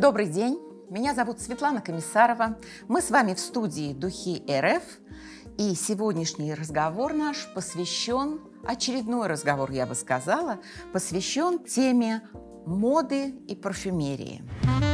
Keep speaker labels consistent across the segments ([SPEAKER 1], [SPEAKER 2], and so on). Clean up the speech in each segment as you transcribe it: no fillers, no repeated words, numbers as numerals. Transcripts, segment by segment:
[SPEAKER 1] Добрый день, меня зовут Светлана Комиссарова. Мы с вами в студии «Духи РФ». И сегодняшний разговор наш посвящен, очередной разговор, я бы сказала, посвящен теме моды и парфюмерии.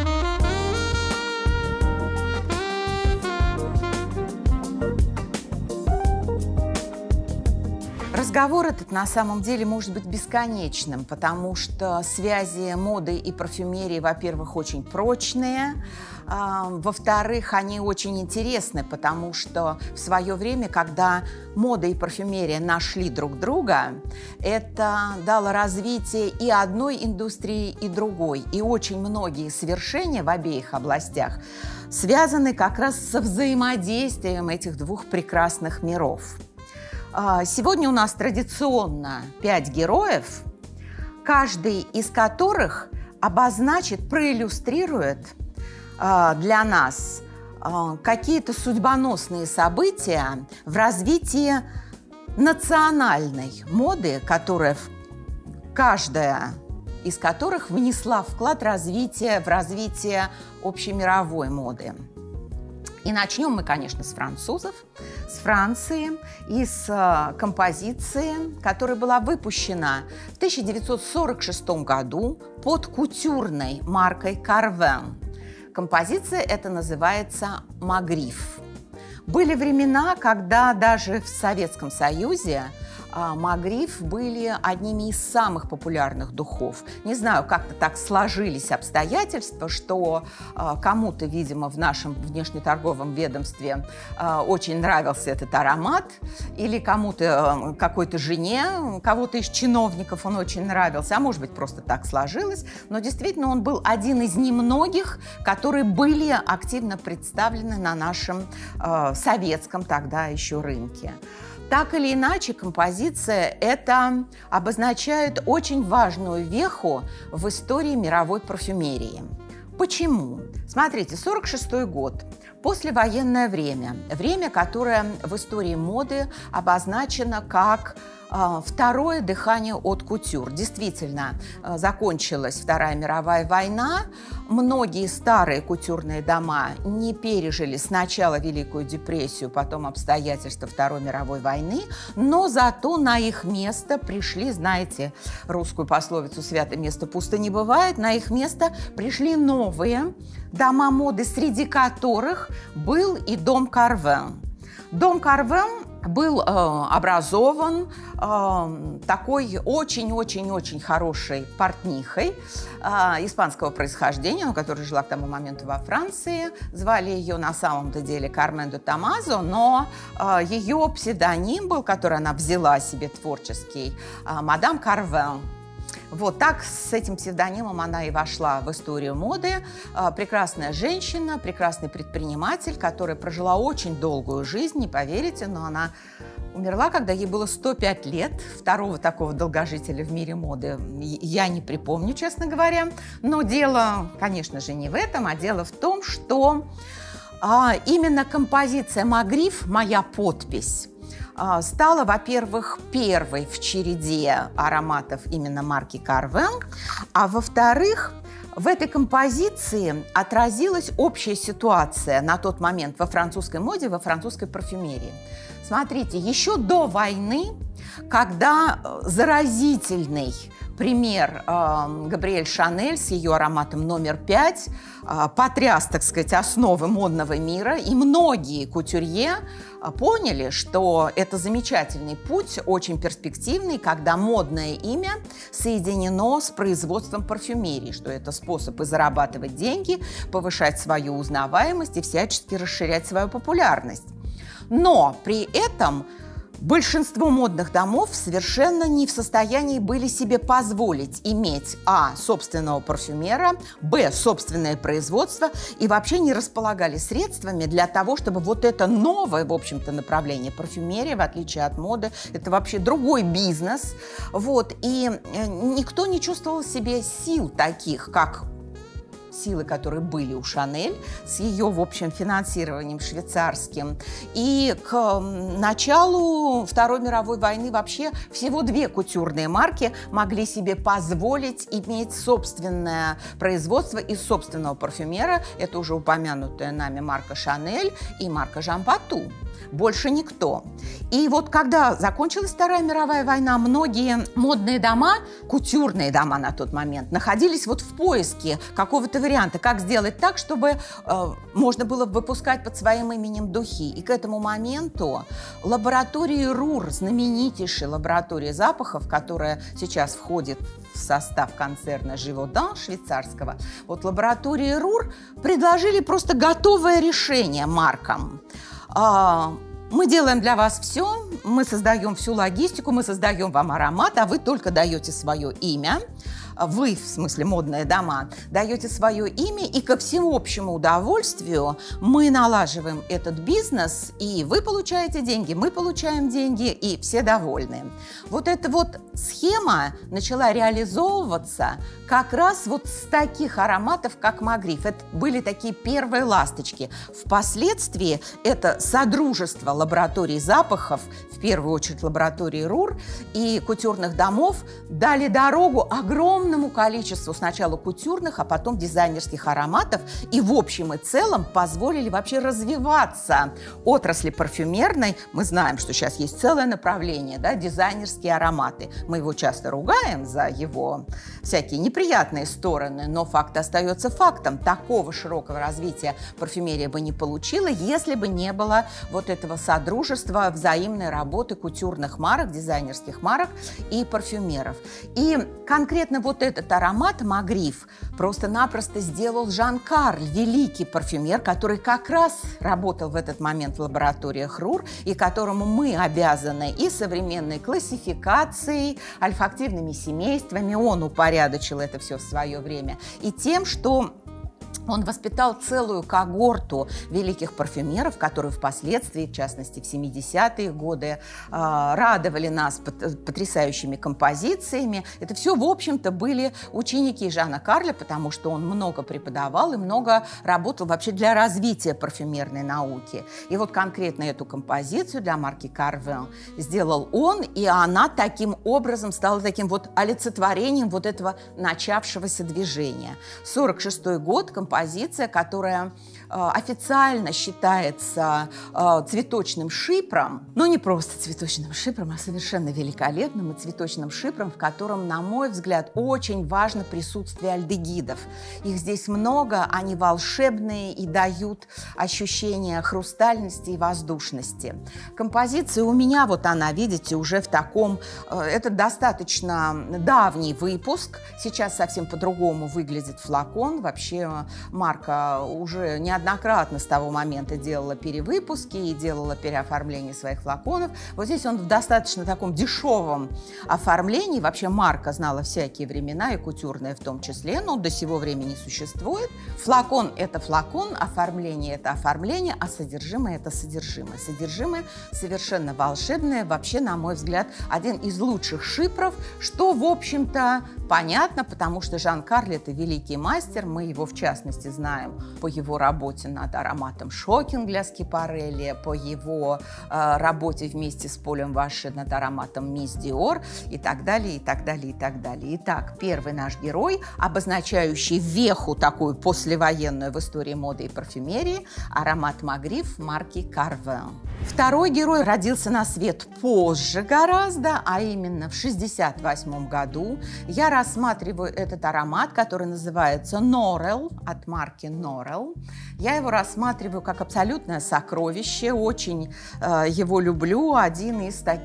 [SPEAKER 1] Разговор этот на самом деле может быть бесконечным, потому что связи моды и парфюмерии, во-первых, очень прочные, во-вторых, они очень интересны, потому что в свое время, когда мода и парфюмерия нашли друг друга, это дало развитие и одной индустрии, и другой. И очень многие свершения в обеих областях связаны как раз со взаимодействием этих двух прекрасных миров. Сегодня у нас традиционно 5 героев, каждый из которых обозначит, проиллюстрирует для нас какие-то судьбоносные события в развитии национальной моды, каждая из которых внесла вклад в развитие общемировой моды. И начнем мы, конечно, с французов, с Франции и с композиции, которая была выпущена в 1946 году под кутюрной маркой Carvin. Композиция эта называется «Магриф». Были времена, когда даже в Советском Союзе Магриф были одними из самых популярных духов. Не знаю, как-то так сложились обстоятельства, что кому-то, видимо, в нашем внешнеторговом ведомстве очень нравился этот аромат, или кому-то, какой-то жене, кого-то из чиновников он очень нравился, а может быть, просто так сложилось. Но действительно, он был один из немногих, которые были активно представлены на нашем советском тогда еще рынке. Так или иначе, композиция эта обозначает очень важную веху в истории мировой парфюмерии. Почему? Смотрите, 1946 год, послевоенное время, время, которое в истории моды обозначено как второе дыхание от кутюр. Действительно, закончилась Вторая мировая война, многие старые кутюрные дома не пережили сначала Великую депрессию, потом обстоятельства Второй мировой войны, но зато на их место пришли, знаете, русскую пословицу «святое место пусто не бывает», на их место пришли новые дома моды, среди которых был и дом Carvin. Дом Carvin был образован такой очень-очень-очень хорошей портнихой испанского происхождения, которая жила к тому моменту во Франции. Звали ее на самом-то деле Кармен де Томазо, но ее псевдоним был, который она взяла себе творческий, мадам Carvin. Вот так с этим псевдонимом она и вошла в историю моды. Прекрасная женщина, прекрасный предприниматель, которая прожила очень долгую жизнь, не поверите, но она умерла, когда ей было 105 лет. Второго такого долгожителя в мире моды я не припомню, честно говоря. Но дело, конечно же, не в этом, а дело в том, что именно композиция «Магриф», моя подпись, стала, во-первых, первой в череде ароматов именно марки Carvin, а во-вторых, в этой композиции отразилась общая ситуация на тот момент во французской моде, во французской парфюмерии. Смотрите, еще до войны, когда заразительный пример Габриэль Шанель с ее ароматом номер 5 потряс, так сказать, основы модного мира, и многие кутюрье поняли, что это замечательный путь, очень перспективный, когда модное имя соединено с производством парфюмерии, что это способ и зарабатывать деньги, повышать свою узнаваемость и всячески расширять свою популярность. Но при этом большинство модных домов совершенно не в состоянии были себе позволить иметь собственного парфюмера, собственное производство и вообще не располагали средствами для того, чтобы вот это новое, в общем-то, направление парфюмерия, в отличие от моды, это вообще другой бизнес. Вот, и никто не чувствовал в себе сил таких, как силы, которые были у Шанель, с ее, в общем, финансированием швейцарским. И к началу Второй мировой войны вообще всего 2 кутюрные марки могли себе позволить иметь собственное производство из собственного парфюмера. Это уже упомянутая нами марка Шанель и марка Жан Пату. Больше никто. И вот когда закончилась Вторая мировая война, многие модные дома, кутюрные дома на тот момент, находились вот в поиске какого-то варианта, как сделать так, чтобы можно было выпускать под своим именем духи. И к этому моменту лаборатория РУР, знаменитейшая лаборатория запахов, которая сейчас входит в состав концерна Живодан швейцарского, вот лаборатория РУР предложили просто готовое решение маркам. Мы делаем для вас все, мы создаем всю логистику, мы создаем вам аромат, а вы только даете свое имя. Вы, в смысле модные дома, даете свое имя, и ко всеобщему удовольствию мы налаживаем этот бизнес, и вы получаете деньги, мы получаем деньги, и все довольны. Вот эта вот схема начала реализовываться как раз вот с таких ароматов, как Магриф. Это были такие первые ласточки. Впоследствии это содружество лабораторий запахов, в первую очередь лаборатории РУР и кутюрных домов, дали дорогу огромному количеству сначала кутюрных, а потом дизайнерских ароматов, и в общем и целом позволили вообще развиваться отрасли парфюмерной. Мы знаем, что сейчас есть целое направление, да, дизайнерские ароматы. Мы его часто ругаем за его всякие неприятные стороны, но факт остается фактом. Такого широкого развития парфюмерия бы не получила, если бы не было вот этого содружества, взаимной работы кутюрных марок, дизайнерских марок и парфюмеров. И конкретно вот этот аромат Магриф просто-напросто сделал Жан-Карль, великий парфюмер, который как раз работал в этот момент в лабораториях РУР, и которому мы обязаны и современной классификацией, ольфактивными семействами, он упорядочил это все в свое время, и тем, что он воспитал целую когорту великих парфюмеров, которые впоследствии, в частности в 70-е годы, радовали нас потрясающими композициями. Это все, в общем-то, были ученики Жана Карля, потому что он много преподавал и много работал вообще для развития парфюмерной науки. И вот конкретно эту композицию для марки Carvin сделал он, и она таким образом стала таким вот олицетворением вот этого начавшегося движения. 1946 год, композиция, которая официально считается цветочным шипром, но не просто цветочным шипром, а совершенно великолепным и цветочным шипром, в котором, на мой взгляд, очень важно присутствие альдегидов. Их здесь много, они волшебные и дают ощущение хрустальности и воздушности. Композиция у меня, вот она, видите, уже в таком, это достаточно давний выпуск, сейчас совсем по-другому выглядит флакон, вообще марка уже неоднократно с того момента делала перевыпуски и делала переоформление своих флаконов. Вот здесь он в достаточно таком дешевом оформлении. Вообще марка знала всякие времена, и кутюрная в том числе, но до сего времени существует. Флакон – это флакон, оформление – это оформление, а содержимое – это содержимое. Содержимое совершенно волшебное, вообще, на мой взгляд, один из лучших шипров, что, в общем-то, понятно, потому что Жан-Карль – это великий мастер, мы его, в частности, знаем по его работе над ароматом Шокинг для Скипарелли, по его работе вместе с Полем Ваше над ароматом Мисс Диор и так далее, и так далее, и так далее. Итак, первый наш герой, обозначающий веху такую послевоенную в истории моды и парфюмерии, аромат Магриф марки Carvin. Второй герой родился на свет позже гораздо, а именно в 1968 году. Я рассматриваю этот аромат, который называется Норел, от марки Норел. Я его рассматриваю как абсолютное сокровище, очень его люблю. Одно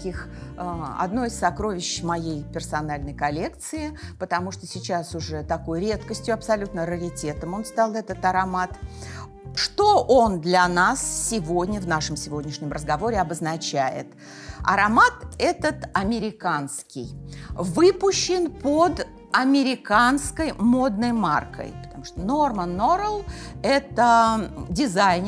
[SPEAKER 1] из сокровищ моей персональной коллекции, потому что сейчас уже такой редкостью, абсолютно раритетом он стал, этот аромат. Что он для нас сегодня, в нашем сегодняшнем разговоре, обозначает? Аромат этот американский, выпущен под американской модной маркой, потому что Норман Норрелл – это дизайнер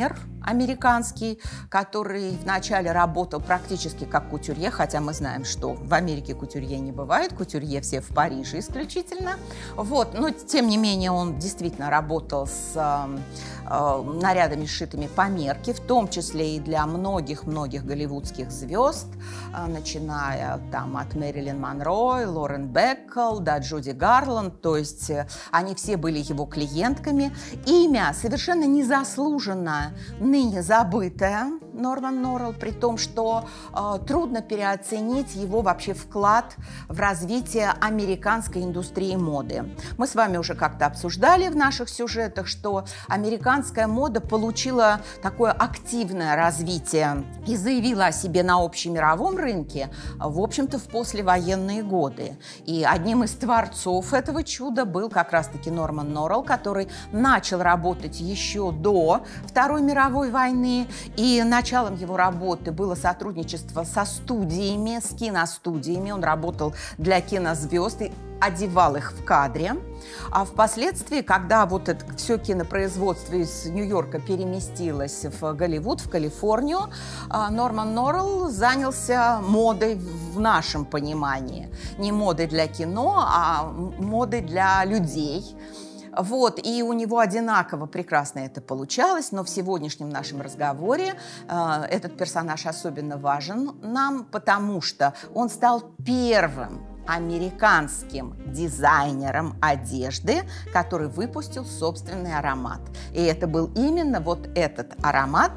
[SPEAKER 1] американский, который вначале работал практически как кутюрье, хотя мы знаем, что в Америке кутюрье не бывает, кутюрье все в Париже исключительно. Вот. Но, тем не менее, он действительно работал с нарядами, сшитыми по мерке, в том числе и для многих-многих голливудских звезд, начиная там от Мэрилин Монро, Лорен Беккел до Джуди Гарланд, то есть они все были его клиентками. Имя совершенно незаслуженно ныне забытое Норман Норрелл, при том, что трудно переоценить его вообще вклад в развитие американской индустрии моды. Мы с вами уже как-то обсуждали в наших сюжетах, что американская мода получила такое активное развитие и заявила о себе на общемировом рынке, в общем-то, в послевоенные годы. И одним из творцов этого чуда был как раз-таки Норман Норрелл, который начал работать еще до Второй мировой войны, и началом его работы было сотрудничество со студиями, с киностудиями. Он работал для кинозвезд и одевал их в кадре. А впоследствии, когда вот это все кинопроизводство из Нью-Йорка переместилось в Голливуд, в Калифорнию, Норман Норрелл занялся модой в нашем понимании. Не модой для кино, а модой для людей. Вот, и у него одинаково прекрасно это получалось, но в сегодняшнем нашем разговоре этот персонаж особенно важен нам, потому что он стал первым американским дизайнером одежды, который выпустил собственный аромат. И это был именно вот этот аромат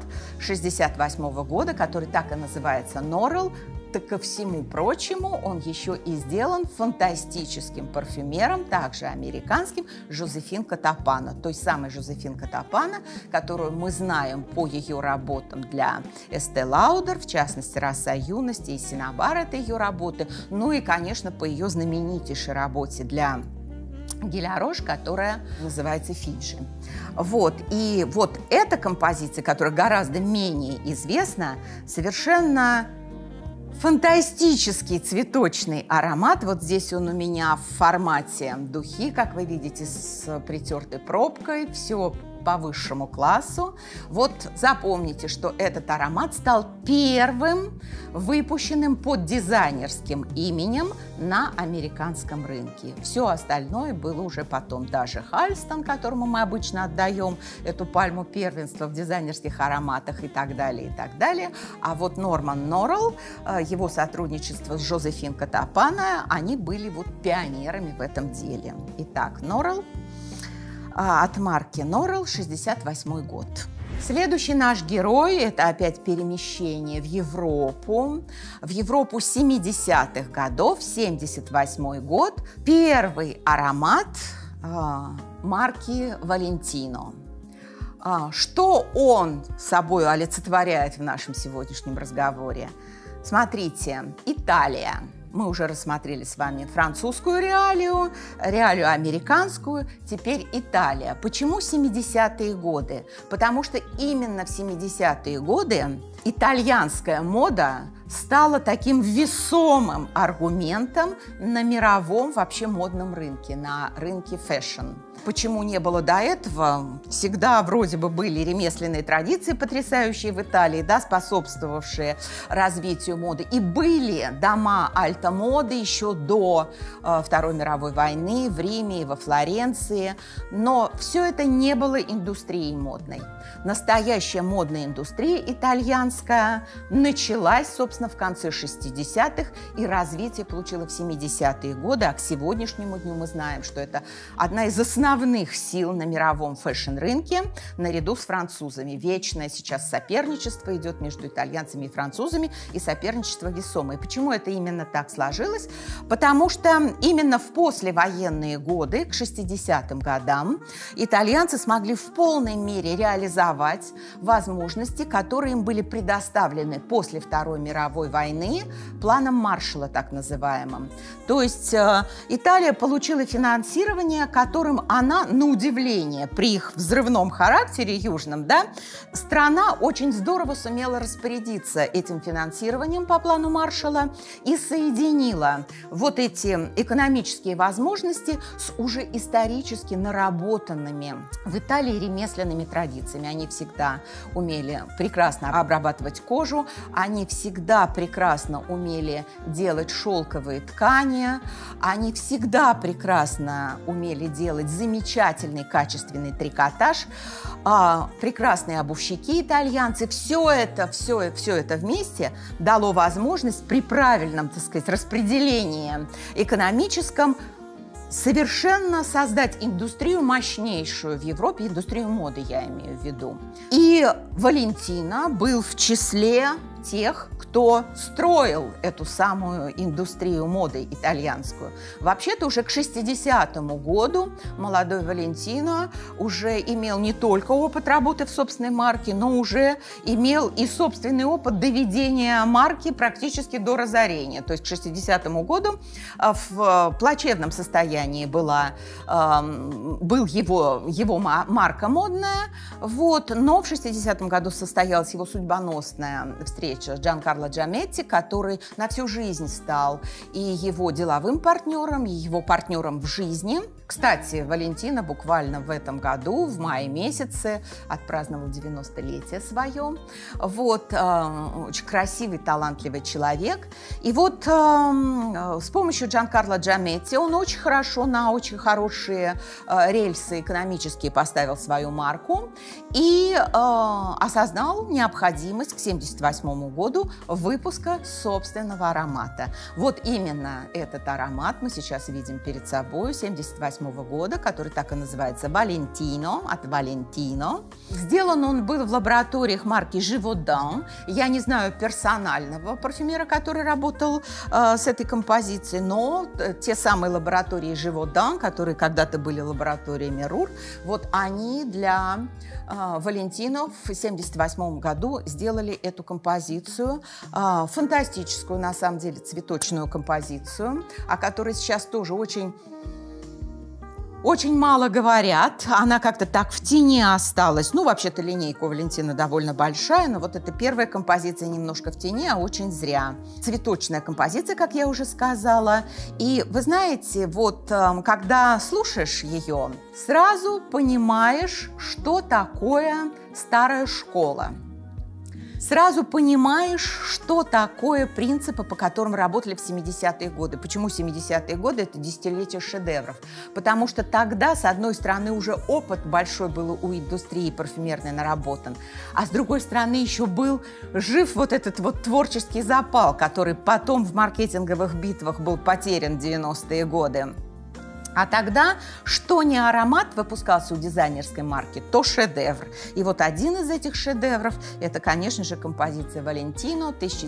[SPEAKER 1] 1968 года, который так и называется Норрелл. Так ко всему прочему, он еще и сделан фантастическим парфюмером, также американским, Жозефин Катапана. Той самой Жозефин Катапана, которую мы знаем по ее работам для Estée Lauder, в частности, «Роса юности» и «Синабар» — это ее работы. Ну и, конечно, по ее знаменитейшей работе для Гиля Рош, которая называется «Фиджи». Вот. И вот эта композиция, которая гораздо менее известна, совершенно фантастический цветочный аромат. Вот здесь он у меня в формате духи, как вы видите, с притертой пробкой. Все по высшему классу. Вот запомните, что этот аромат стал первым выпущенным под дизайнерским именем на американском рынке. Все остальное было уже потом. Даже Хальстон, которому мы обычно отдаем эту пальму первенства в дизайнерских ароматах и так далее, и так далее. А вот Норман Норрелл, его сотрудничество с Жозефин Катапана, они были вот пионерами в этом деле. Итак, Норрелл от марки Норрелл, 1968 год. Следующий наш герой – это опять перемещение в Европу 70-х годов, 1978 год. Первый аромат марки Валентино. Что он собой олицетворяет в нашем сегодняшнем разговоре? Смотрите, Италия. Мы уже рассмотрели с вами французскую реалию, реалию американскую, теперь Италия. Почему 70-е годы? Потому что именно в 70-е годы итальянская мода стала таким весомым аргументом на мировом вообще модном рынке, на рынке фэшн. Почему не было до этого? Всегда вроде бы были ремесленные традиции, потрясающие в Италии, да, способствовавшие развитию моды. И были дома альта-моды еще до Второй мировой войны в Риме и во Флоренции. Но все это не было индустрией модной. Настоящая модная индустрия итальянская началась, собственно, в конце 60-х, и развитие получило в 70-е годы. А к сегодняшнему дню мы знаем, что это одна из основных сил на мировом фэшн-рынке, наряду с французами. Вечное сейчас соперничество идет между итальянцами и французами, и соперничество весомое. Почему это именно так сложилось? Потому что именно в послевоенные годы, к 60-м годам, итальянцы смогли в полной мере реализовать возможности, которые им были предоставлены после Второй мировой войны планом Маршалла, так называемым. То есть Италия получила финансирование, которым она, на удивление, при их взрывном характере южном, да, страна очень здорово сумела распорядиться этим финансированием по плану Маршалла и соединила вот эти экономические возможности с уже исторически наработанными в Италии ремесленными традициями. Они всегда умели прекрасно обрабатывать кожу, они всегда прекрасно умели делать шелковые ткани, они всегда прекрасно умели делать замечательный качественный трикотаж, прекрасные обувщики итальянцы. Все это вместе дало возможность при правильном, так сказать, распределении экономическом совершенно создать индустрию мощнейшую в Европе, индустрию моды я имею в виду. И Валентино был в числе тех, кто строил эту самую индустрию моды итальянскую. Вообще-то уже к 60-му году молодой Валентино уже имел не только опыт работы в собственной марке, но уже имел и собственный опыт доведения марки практически до разорения. То есть к 60-му году в плачевном состоянии был его марка модная, вот, но в 60-м году состоялась его судьбоносная встреча с Джанкарло Джаметти, который на всю жизнь стал и его деловым партнером, и его партнером в жизни. Кстати, Валентино буквально в этом году, в мае месяце, отпраздновал 90-летие свое. Вот, очень красивый, талантливый человек. И вот с помощью Джанкарло Джаметти он очень хорошо, на очень хорошие рельсы экономические поставил свою марку и осознал необходимость к 1978 году выпуска собственного аромата. Вот именно этот аромат мы сейчас видим перед собой, 1978 года, который так и называется Valentino, от Valentino. Сделан он был в лабораториях марки Givaudan. Я не знаю персонального парфюмера, который работал с этой композицией, но те самые лаборатории Givaudan, которые когда-то были лабораториями Рур, вот они для Валентино в 1978 году сделали эту композицию, фантастическую, на самом деле, цветочную композицию, о которой сейчас тоже очень мало говорят, она как-то так в тени осталась. Ну, вообще-то линейка у Валентино довольно большая, но вот эта первая композиция немножко в тени, а очень зря. Цветочная композиция, как я уже сказала. И вы знаете, вот когда слушаешь ее, сразу понимаешь, что такое старая школа. Сразу понимаешь, что такое принципы, по которым работали в 70-е годы. Почему 70-е годы – это десятилетие шедевров? Потому что тогда, с одной стороны, уже опыт большой был у индустрии парфюмерной наработан, а с другой стороны, еще был жив вот этот вот творческий запал, который потом в маркетинговых битвах был потерян в 90-е годы. А тогда, что не аромат выпускался у дизайнерской марки, то шедевр. И вот один из этих шедевров – это, конечно же, композиция Валентино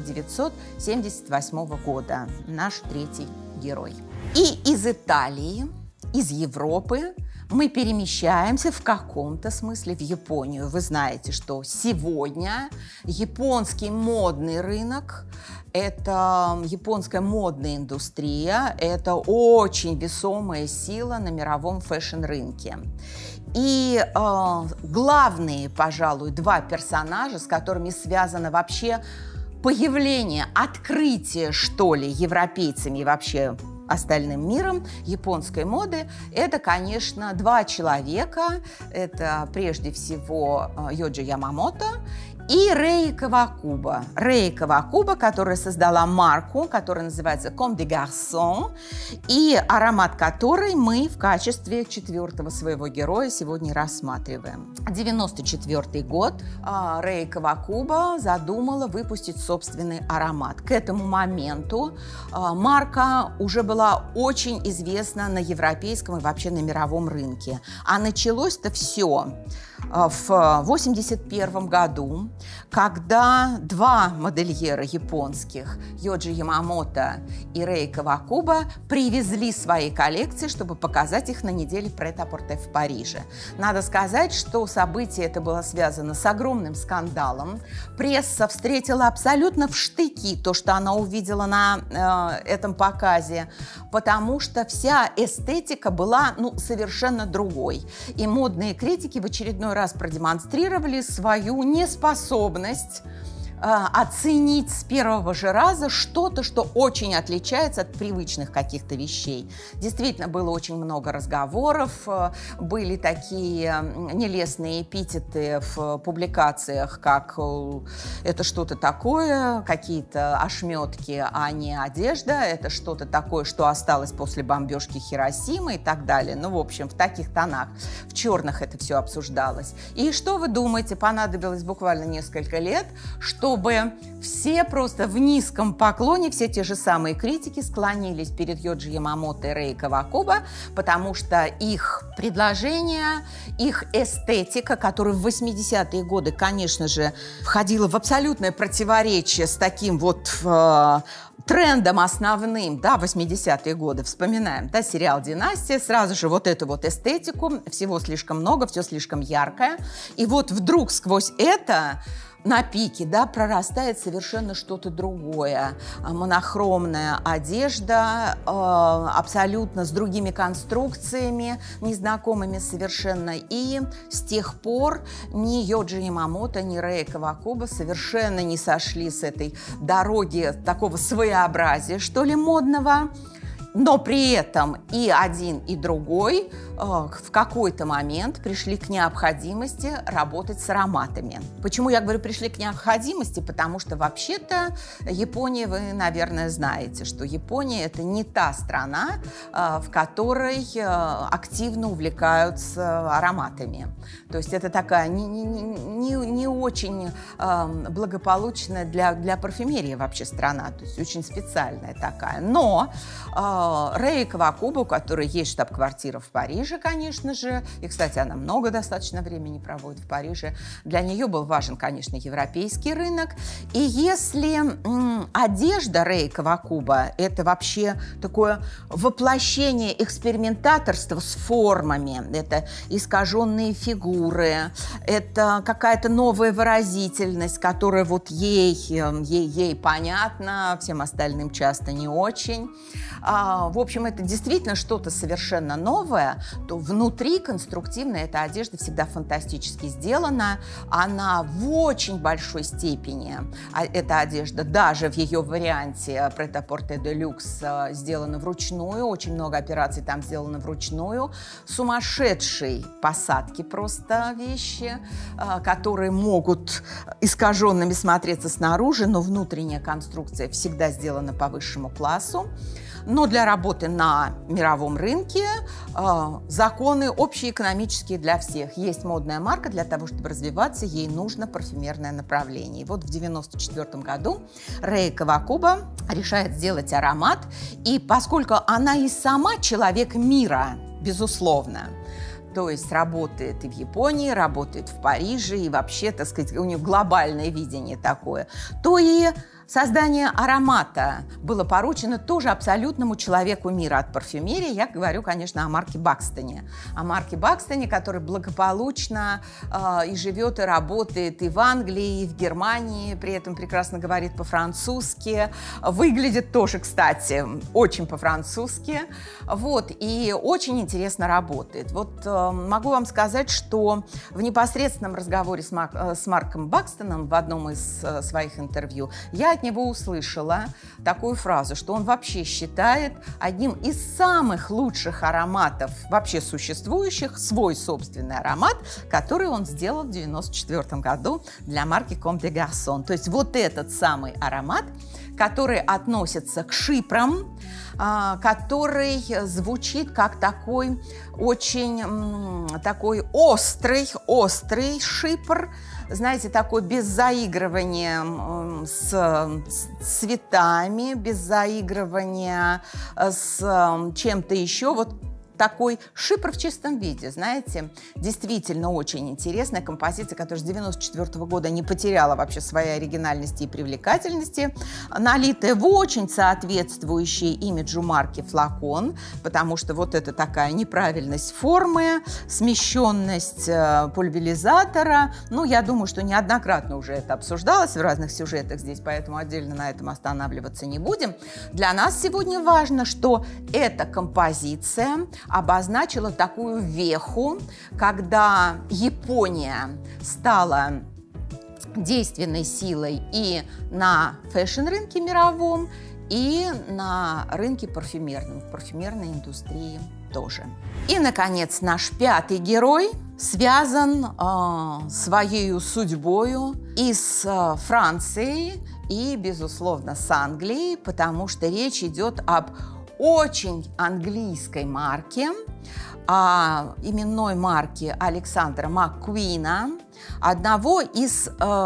[SPEAKER 1] 1978 года, наш третий герой. И из Италии, из Европы мы перемещаемся в каком-то смысле в Японию. Вы знаете, что сегодня японский модный рынок, это японская модная индустрия, это очень весомая сила на мировом фэшн-рынке. И главные, пожалуй, два персонажа, с которыми связано вообще появление, открытие, что ли, европейцами и вообще остальным миром японской моды, это, конечно, два человека. Это прежде всего Йоджи Ямамото и Рей Кавакуба. Рей Кавакуба, которая создала марку, которая называется Comme des Garçons, и аромат которой мы в качестве четвертого своего героя сегодня рассматриваем. 1994 год. Рей Кавакуба задумала выпустить собственный аромат. К этому моменту марка уже была очень известна на европейском и вообще на мировом рынке. А началось-то все в 1981 году, когда два модельера японских, Йоджи Ямамото и Рей Кавакуба, привезли свои коллекции, чтобы показать их на неделе прет-а-порте в Париже. Надо сказать, что событие это было связано с огромным скандалом. Пресса встретила абсолютно в штыки то, что она увидела на этом показе, потому что вся эстетика была совершенно другой. И модные критики в очередной раз продемонстрировали свою неспособность оценить с первого же раза что-то, что очень отличается от привычных каких-то вещей. Действительно, было очень много разговоров, были такие нелестные эпитеты в публикациях, как «это что-то такое», какие-то ошметки, а не одежда, «это что-то такое, что осталось после бомбежки Хиросимы» и так далее. В общем, в таких тонах, в черных это все обсуждалось. И что вы думаете, понадобилось буквально несколько лет, чтобы все просто в низком поклоне, все те же самые критики склонились перед Йоджи Ямамото и Рей Кавакуба, потому что их предложения, их эстетика, которая в 80-е годы, конечно же, входила в абсолютное противоречие с таким трендом основным, 80-е годы, вспоминаем, сериал «Династия», сразу же эту эстетику, всего слишком много, все слишком яркое, и вдруг сквозь это на пике, прорастает совершенно что-то другое. Монохромная одежда, абсолютно с другими конструкциями, незнакомыми совершенно. И с тех пор ни Йоджи Ямамото, ни Рей Кавакуба совершенно не сошли с этой дороги такого своеобразия, что ли, модного. Но при этом и один, и другой в какой-то момент пришли к необходимости работать с ароматами. Почему я говорю пришли к необходимости? Потому что вообще-то Япония, вы, наверное, знаете, что Япония – это не та страна, в которой активно увлекаются ароматами. То есть это такая не очень благополучная для парфюмерии вообще страна, то есть очень специальная такая. Но Рей Кавакуба, у которой есть штаб-квартира в Париже, конечно же, и, кстати, она много достаточно времени проводит в Париже, для нее был важен, конечно, европейский рынок. И если одежда Рей Кавакуба – это вообще такое воплощение экспериментаторства с формами, это искаженные фигуры, это какая-то новая выразительность, которая ей понятна, всем остальным часто не очень. В общем, это действительно что-то совершенно новое, то внутри конструктивно эта одежда всегда фантастически сделана. Она в очень большой степени, эта одежда, даже в ее варианте прет-а-порте де люкс, сделана вручную. Очень много операций там сделано вручную. Сумасшедшие посадки просто вещи, которые могут искаженными смотреться снаружи, но внутренняя конструкция всегда сделана по высшему классу. Но для работы на мировом рынке законы общеэкономические для всех. Есть модная марка, для того, чтобы развиваться, ей нужно парфюмерное направление. И в 1994 году Рей Кавакуба решает сделать аромат. И поскольку она и сама человек мира, безусловно, то есть работает и в Японии, работает в Париже, и вообще, так сказать, у нее глобальное видение такое, то и создание аромата было поручено тоже абсолютному человеку мира от парфюмерии. Я говорю, конечно, о марке Бакстоне. О марке Бакстоне, который благополучно и живет, и работает и в Англии, и в Германии, при этом прекрасно говорит по-французски. Выглядит тоже, кстати, очень по-французски. И очень интересно работает. Могу вам сказать, что в непосредственном разговоре с Марком Бакстоном в одном из своих интервью я от него услышала такую фразу, что он вообще считает одним из самых лучших ароматов вообще существующих свой собственный аромат, который он сделал в 1994 году для марки Comme des Garçons. То есть этот самый аромат, который относится к шипрам, который звучит как такой очень такой острый шипр, знаете, такой без заигрывания с цветами, без заигрывания с чем-то еще. такой шипр в чистом виде, знаете, действительно очень интересная композиция, которая с 1994 года не потеряла вообще своей оригинальности и привлекательности, налитая в очень соответствующий имиджу марки флакон, потому что вот это такая неправильность формы, смещенность пульверизатора. Ну, я думаю, что неоднократно уже это обсуждалось в разных сюжетах здесь, поэтому отдельно на этом останавливаться не будем. Для нас сегодня важно, что эта композиция обозначила такую веху, когда Япония стала действенной силой и на фэшн-рынке мировом, и на рынке парфюмерном, в парфюмерной индустрии тоже. И, наконец, наш пятый герой связан своей судьбою и с Францией, и, безусловно, с Англией, потому что речь идет об очень английской марке, о именной марке Александра Маккуина, одного из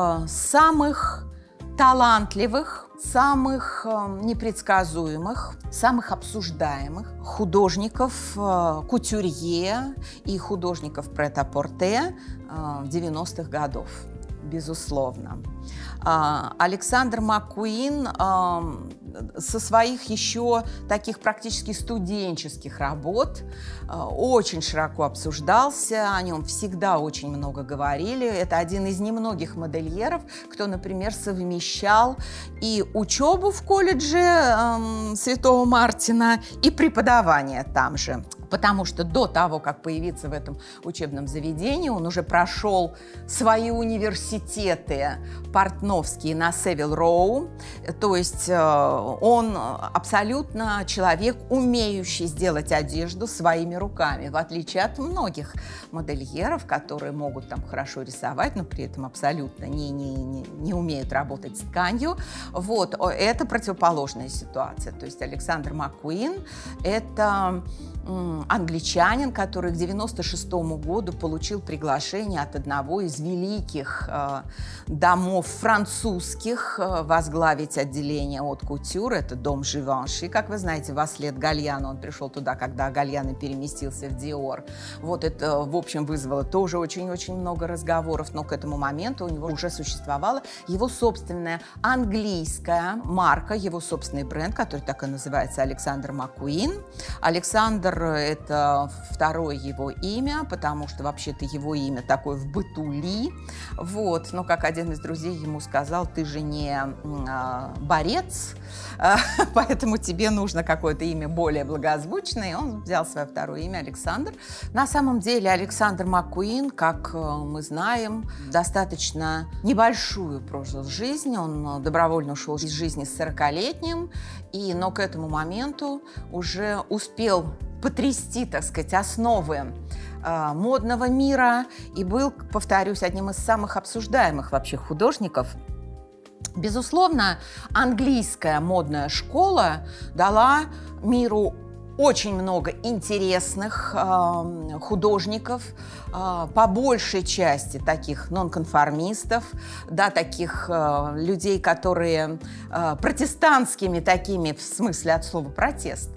[SPEAKER 1] самых талантливых, самых непредсказуемых, самых обсуждаемых художников кутюрье и художников прет-а-порте 90-х годов, безусловно. Александр Маккуин со своих еще таких практически студенческих работ очень широко обсуждался, о нем всегда очень много говорили. Это один из немногих модельеров, кто, например, совмещал и учебу в колледже Святого Мартина, и преподавание там же. Потому что до того, как появиться в этом учебном заведении, он уже прошел свои университеты портновские на Севил-Роу. То есть он абсолютно человек, умеющий сделать одежду своими руками, в отличие от многих модельеров, которые могут там хорошо рисовать, но при этом абсолютно не умеют работать с тканью. Вот, это противоположная ситуация. То есть Александр Маккуин – это англичанин, который к 1996 году получил приглашение от одного из великих домов французских возглавить отделение от кутюр. Это дом Живанши. Как вы знаете, во след Гальяна он пришел туда, когда Гальяна переместился в Диор. Вот это, в общем, вызвало тоже очень-очень много разговоров, но к этому моменту у него уже существовала его собственная английская марка, его собственный бренд, который так и называется Александр Маккуин. Александр — это второе его имя, потому что вообще-то его имя такое в быту Ли. Вот. Но как один из друзей ему сказал: ты же не борец, поэтому тебе нужно какое-то имя более благозвучное. И он взял свое второе имя Александр. На самом деле Александр Маккуин, как мы знаем, достаточно небольшую прожил жизнь. Он добровольно ушел из жизни с 40-летним, но к этому моменту уже успел потрясти, так сказать, основы модного мира и был, повторюсь, одним из самых обсуждаемых вообще художников. Безусловно, английская модная школа дала миру очень много интересных художников, по большей части таких нонконформистов, да, таких людей, которые протестантскими такими, в смысле от слова протест,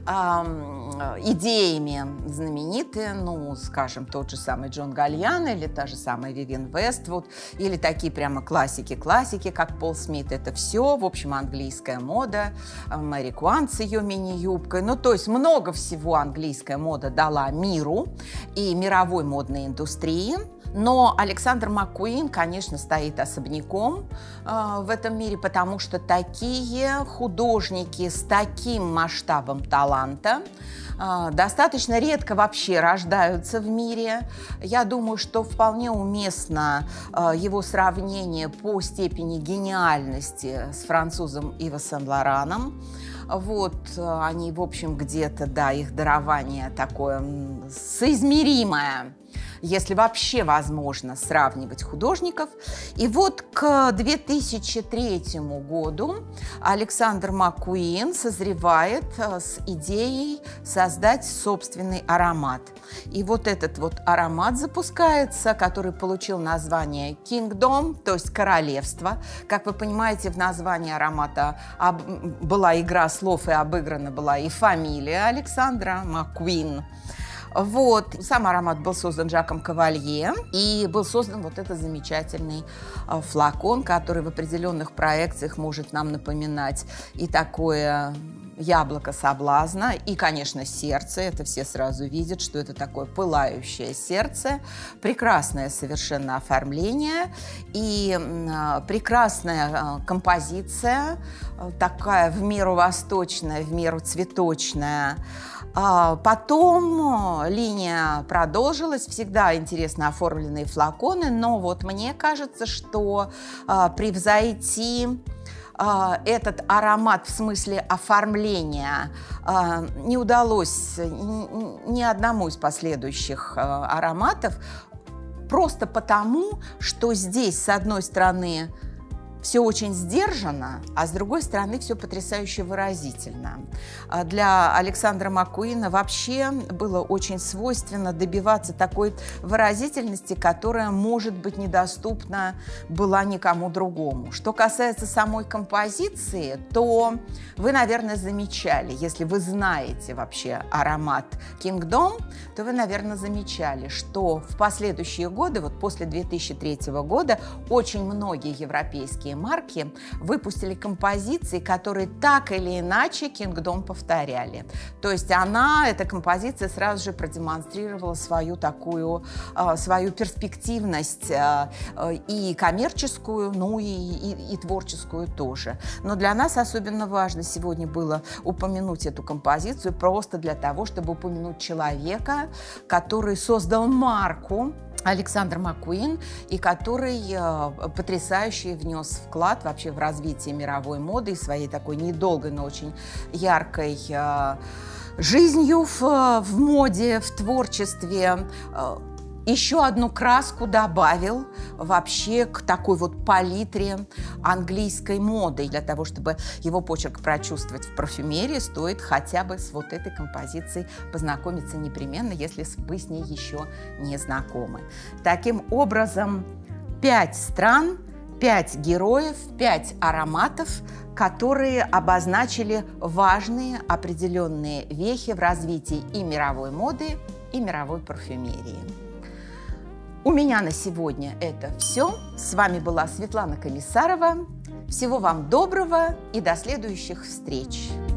[SPEAKER 1] идеями знаменитые, ну, скажем, тот же самый Джон Гальян или та же самая Вивиен Вествуд, или такие прямо классики, как Пол Смит. Это все, в общем, английская мода, Мэри Куант с ее мини-юбкой. Ну, то есть много всего английская мода дала миру и мировой модной индустрии. Но Александр Маккуин, конечно, стоит особняком в этом мире, потому что такие художники с таким масштабом таланта достаточно редко вообще рождаются в мире. Я думаю, что вполне уместно его сравнение по степени гениальности с французом Ива Сен-Лораном. Вот, они, в общем, где-то, да, их дарование такое соизмеримое если вообще возможно сравнивать художников. И вот к 2003 году Александр Маккуин созревает с идеей создать собственный аромат. И вот этот вот аромат запускается, который получил название Kingdom, то есть королевство. Как вы понимаете, в названии аромата была игра слов, и обыграна была и фамилия Александра Маккуин. Вот. Сам аромат был создан Жаком Кавалье, и был создан вот этот замечательный флакон, который в определенных проекциях может нам напоминать и такое яблоко соблазна, и, конечно, сердце. Это все сразу видят, что это такое пылающее сердце. Прекрасное совершенно оформление и прекрасная композиция, такая в меру восточная, в меру цветочная. Потом линия продолжилась, всегда интересно оформленные флаконы, но вот мне кажется, что превзойти этот аромат в смысле оформления не удалось ни одному из последующих ароматов, просто потому, что здесь, с одной стороны, все очень сдержанно, а с другой стороны, все потрясающе выразительно. Для Александра Маккуина вообще было очень свойственно добиваться такой выразительности, которая, может быть, недоступна была никому другому. Что касается самой композиции, то вы, наверное, замечали, если вы знаете вообще аромат Kingdom, то вы, наверное, замечали, что в последующие годы, вот после 2003 года, очень многие европейские марки выпустили композиции, которые так или иначе Kingdom повторяли. То есть эта композиция сразу же продемонстрировала свою такую, свою перспективность и коммерческую, ну и творческую тоже. Но для нас особенно важно сегодня было упомянуть эту композицию просто для того, чтобы упомянуть человека, который создал марку Александр Маккуин, и который потрясающе внес вклад вообще в развитие мировой моды и своей такой недолгой, но очень яркой жизнью в моде, в творчестве. Еще одну краску добавил вообще к такой вот палитре английской моды. Для того, чтобы его почерк прочувствовать в парфюмерии, стоит хотя бы с вот этой композицией познакомиться непременно, если вы с ней еще не знакомы. Таким образом, 5 стран, 5 героев, 5 ароматов, которые обозначили важные определенные вехи в развитии и мировой моды, и мировой парфюмерии. У меня на сегодня это все. С вами была Светлана Комиссарова. Всего вам доброго и до следующих встреч!